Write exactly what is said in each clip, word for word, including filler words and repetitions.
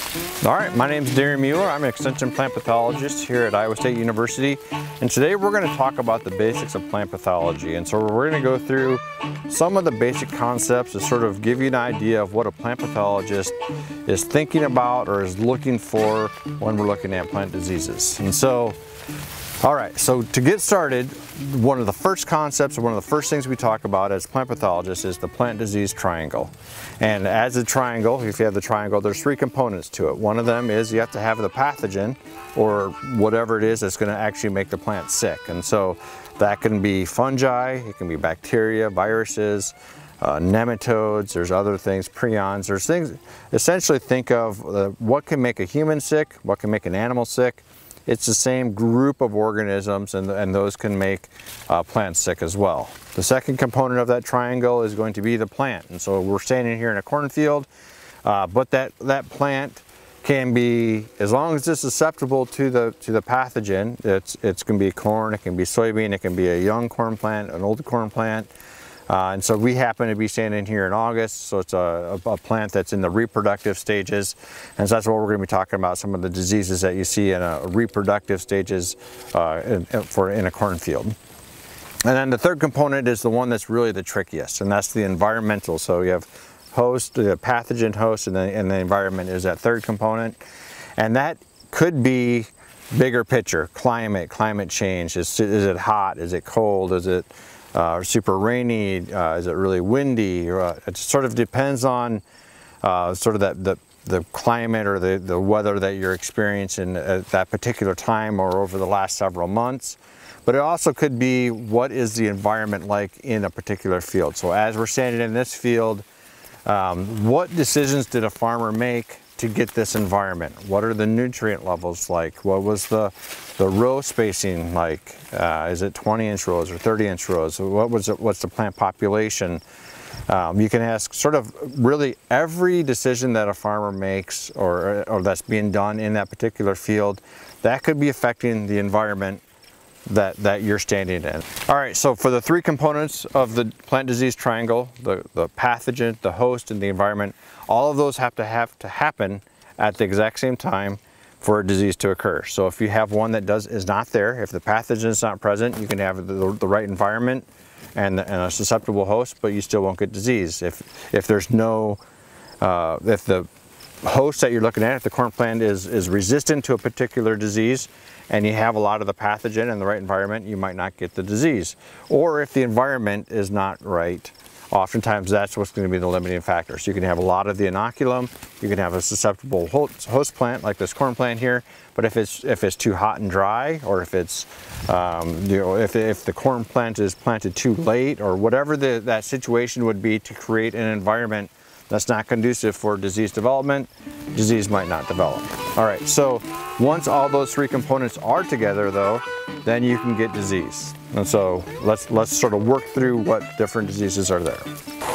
All right, my name is Daren Mueller. I'm an extension plant pathologist here at Iowa State University. And today we're going to talk about the basics of plant pathology. And so we're going to go through some of the basic concepts to sort of give you an idea of what a plant pathologist is thinking about or is looking for when we're looking at plant diseases. And so, all right, so to get started, one of the first concepts or one of the first things we talk about as plant pathologists is the plant disease triangle. And as a triangle, if you have the triangle, there's three components to it. One of them is you have to have the pathogen or whatever it is that's going to actually make the plant sick. And so that can be fungi, it can be bacteria, viruses, uh, nematodes, there's other things, prions, there's things, essentially think of uh, what can make a human sick, what can make an animal sick. It's the same group of organisms, and, and those can make uh, plants sick as well. The second component of that triangle is going to be the plant. And so we're standing here in a cornfield, uh, but that, that plant can be, as long as it's susceptible to the, to the pathogen, it's, it's going to be corn, it can be soybean, it can be a young corn plant, an old corn plant. Uh, and so we happen to be standing here in August, so it's a, a, a plant that's in the reproductive stages. And so that's what we're going to be talking about, some of the diseases that you see in a reproductive stages uh, in, for, in a cornfield. And then the third component is the one that's really the trickiest, and that's the environmental. So you have host, the pathogen host, and the, and the environment is that third component. And that could be bigger picture, climate, climate change. Is, is it hot? Is it cold? Is it Uh, super rainy? Uh, is it really windy? Uh, it sort of depends on uh, sort of that the, the climate or the, the weather that you're experiencing at that particular time or over the last several months. But it also could be, what is the environment like in a particular field? So as we're standing in this field, um, what decisions did a farmer make to get this environment? What are the nutrient levels like? What was the the row spacing like? Uh, is it twenty inch rows or thirty inch rows? What was it, what's the plant population? Um, you can ask sort of really every decision that a farmer makes or, or that's being done in that particular field, that could be affecting the environment that, that you're standing in. All right, so for the three components of the plant disease triangle, the, the pathogen, the host, and the environment, all of those have to have to happen at the exact same time for a disease to occur. So if you have one that does is not there, if the pathogen is not present, you can have the, the right environment and, and a susceptible host, but you still won't get disease. If, if there's no, uh, if the host that you're looking at, if the corn plant is, is resistant to a particular disease, and you have a lot of the pathogen in the right environment, you might not get the disease. Or if the environment is not right, oftentimes that's what's going to be the limiting factor. So you can have a lot of the inoculum, you can have a susceptible host plant like this corn plant here, but if it's if it's too hot and dry, or if it's um, you know if, if the corn plant is planted too late, or whatever the, that situation would be to create an environment that's not conducive for disease development, disease might not develop. All right, so once all those three components are together though, then you can get disease. And so let's let's sort of work through what different diseases are there.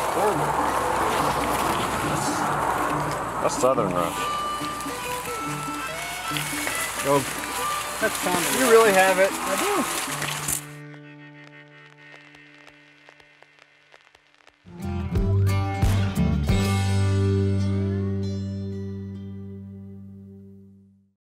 That's southern rust. Oh, that's common. You really have it. I do.